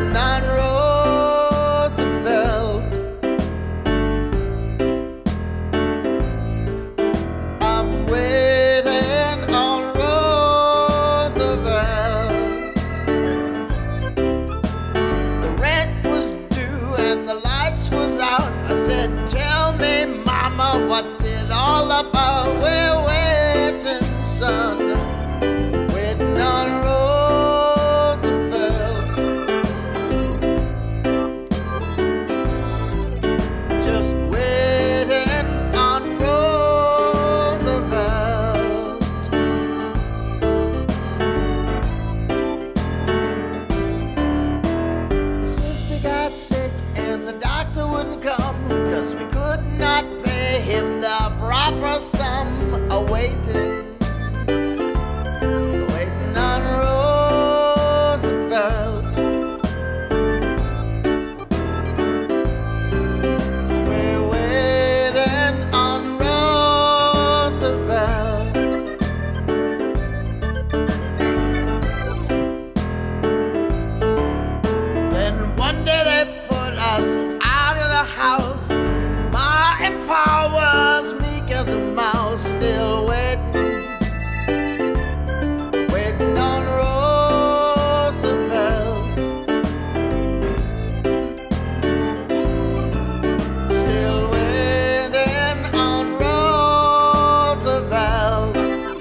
on Roosevelt. I'm waiting on Roosevelt. The rent was due and the lights was out. I said, tell me, mama, what's it all about? We're waiting, son, waiting on Roosevelt. Just waiting on Roosevelt. My sister got sick and the doctor wouldn't come because we could not pay him the proper sum. Waiting on Roosevelt. We're waiting on Roosevelt. Then one day they put us out of the house. Ma and Pa was meek as a mouse, still waiting, waiting on Roosevelt. Still waiting on Roosevelt.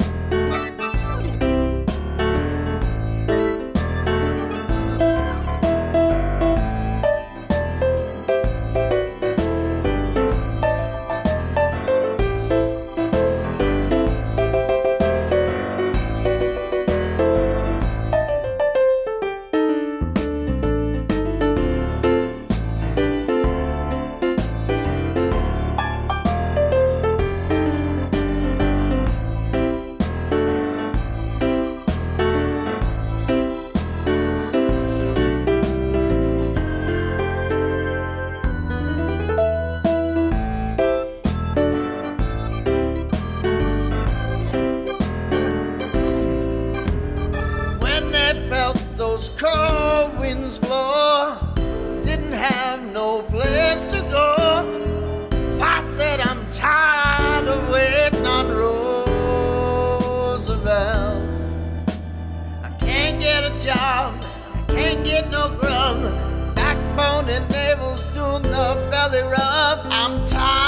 Felt those cold winds blow, didn't have no place to go. Pa said, I'm tired of waiting on Roosevelt. I can't get a job, I can't get no grub. Backbone and navel's doing the belly rub. I'm tired